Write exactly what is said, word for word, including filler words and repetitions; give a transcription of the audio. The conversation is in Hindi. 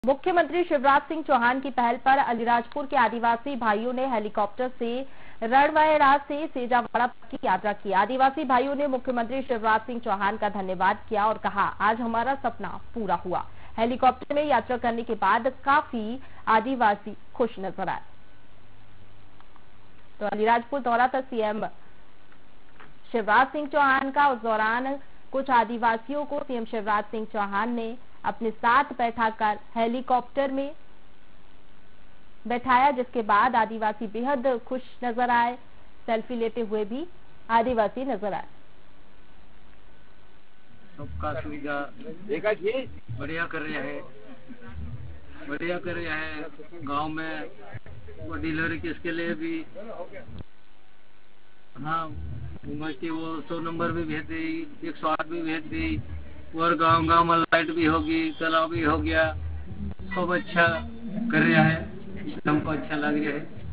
मुख्यमंत्री शिवराज सिंह चौहान की पहल पर अलीराजपुर के आदिवासी भाइयों ने हेलीकॉप्टर से रणवाड़ा से सेजावाड़ा की यात्रा की। आदिवासी भाइयों ने मुख्यमंत्री शिवराज सिंह चौहान का धन्यवाद किया और कहा, आज हमारा सपना पूरा हुआ। हेलीकॉप्टर में यात्रा करने के बाद काफी आदिवासी खुश नजर आए। तो अलीराजपुर दौरा था सीएम शिवराज सिंह चौहान का। उस दौरान कुछ आदिवासियों को सीएम शिवराज सिंह चौहान ने अपने साथ बैठाकर हेलीकॉप्टर में बैठाया, जिसके बाद आदिवासी बेहद खुश नजर आए। सेल्फी लेते हुए भी आदिवासी नजर आए। सबका सुविधा बढ़िया कर रहे हैं, बढ़िया कर रहे हैं। गांव में डिलीवरी केस के लिए भी हाँ की वो सौ नंबर भी भेज दी, एक सौ आठ भी भेज दी, और गांव गांव में लाइट भी होगी, तालाब भी हो गया। सब अच्छा कर रहा है, हमको अच्छा लग रहा है।